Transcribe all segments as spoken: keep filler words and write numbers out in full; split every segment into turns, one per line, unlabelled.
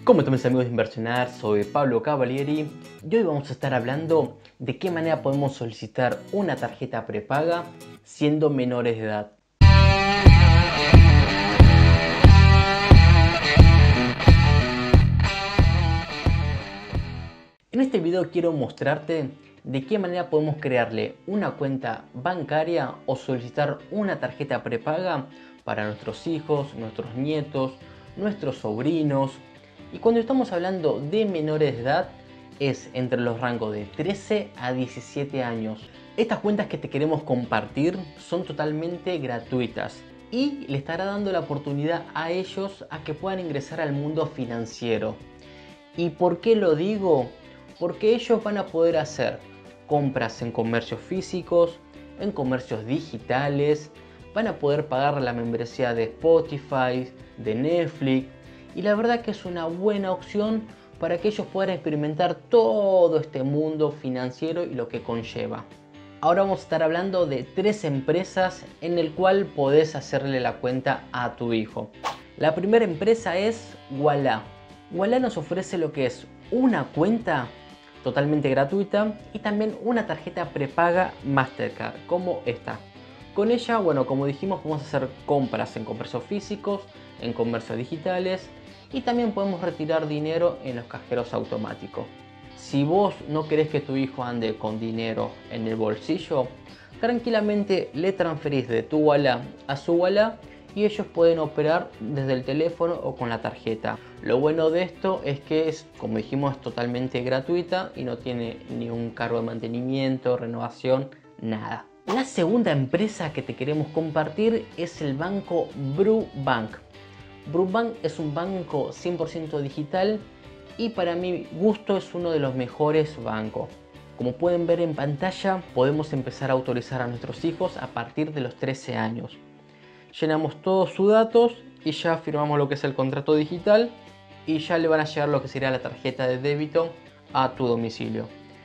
¿Cómo están mis amigos de Inversionar? Soy Pablo Cavalieri y hoy vamos a estar hablando de qué manera podemos solicitar una tarjeta prepaga siendo menores de edad. En este video quiero mostrarte de qué manera podemos crearle una cuenta bancaria o solicitar una tarjeta prepaga para nuestros hijos, nuestros nietos, nuestros sobrinos. Y cuando estamos hablando de menores de edad, es entre los rangos de trece a diecisiete años. Estas cuentas que te queremos compartir son totalmente gratuitas y le estará dando la oportunidad a ellos a que puedan ingresar al mundo financiero. ¿Y por qué lo digo? Porque ellos van a poder hacer compras en comercios físicos, en comercios digitales, van a poder pagar la membresía de Spotify, de Netflix. Y la verdad que es una buena opción para que ellos puedan experimentar todo este mundo financiero y lo que conlleva. Ahora vamos a estar hablando de tres empresas en el cual podés hacerle la cuenta a tu hijo. La primera empresa es Ualá. Ualá nos ofrece lo que es una cuenta totalmente gratuita y también una tarjeta prepaga Mastercard como esta. Con ella, bueno, como dijimos, podemos hacer compras en comercios físicos, en comercios digitales y también podemos retirar dinero en los cajeros automáticos. Si vos no querés que tu hijo ande con dinero en el bolsillo, tranquilamente le transferís de tu Ualá a su Ualá y ellos pueden operar desde el teléfono o con la tarjeta. Lo bueno de esto es que es, como dijimos, es totalmente gratuita y no tiene ni un cargo de mantenimiento, renovación, nada. La segunda empresa que te queremos compartir es el banco Brubank. Brubank es un banco cien por ciento digital y para mi gusto es uno de los mejores bancos. Como pueden ver en pantalla, podemos empezar a autorizar a nuestros hijos a partir de los trece años. Llenamos todos sus datos y ya firmamos lo que es el contrato digital y ya le van a llegar lo que sería la tarjeta de débito a tu domicilio.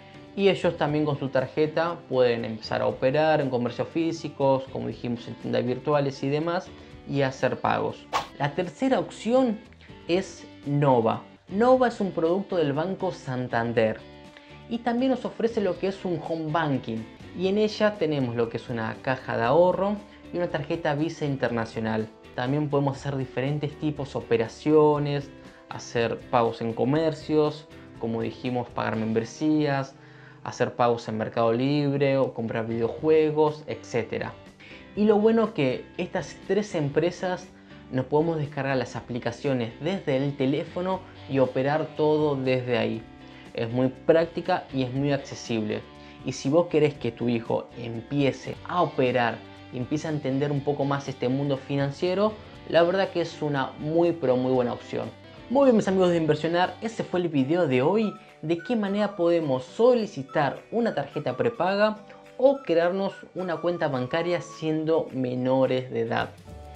Y ellos también con su tarjeta pueden empezar a operar en comercios físicos, como dijimos, en tiendas virtuales y demás, y hacer pagos. La tercera opción es Nova. Nova es un producto del Banco Santander y también nos ofrece lo que es un home banking y en ella tenemos lo que es una caja de ahorro y una tarjeta Visa Internacional. También podemos hacer diferentes tipos de operaciones, hacer pagos en comercios, como dijimos, pagar membresías, hacer pagos en Mercado Libre o comprar videojuegos, etcétera. Y lo bueno que estas tres empresas nos podemos descargar las aplicaciones desde el teléfono y operar todo desde ahí. Es muy práctica y es muy accesible. Y si vos querés que tu hijo empiece a operar y empiece a entender un poco más este mundo financiero, la verdad que es una muy pero muy buena opción. Muy bien mis amigos de Inversionar, ese fue el video de hoy de qué manera podemos solicitar una tarjeta prepaga o crearnos una cuenta bancaria siendo menores de edad.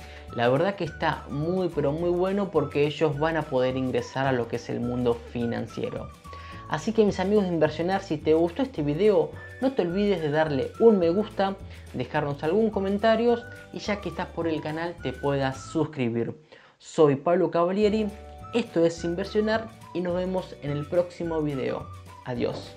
La verdad que está muy pero muy bueno porque ellos van a poder ingresar a lo que es el mundo financiero. Así que mis amigos de Inversionar, si te gustó este video, no te olvides de darle un me gusta, dejarnos algún comentario y ya que estás por el canal te puedas suscribir. Soy Pablo Cavalieri, esto es Inversionar y nos vemos en el próximo video. Adiós.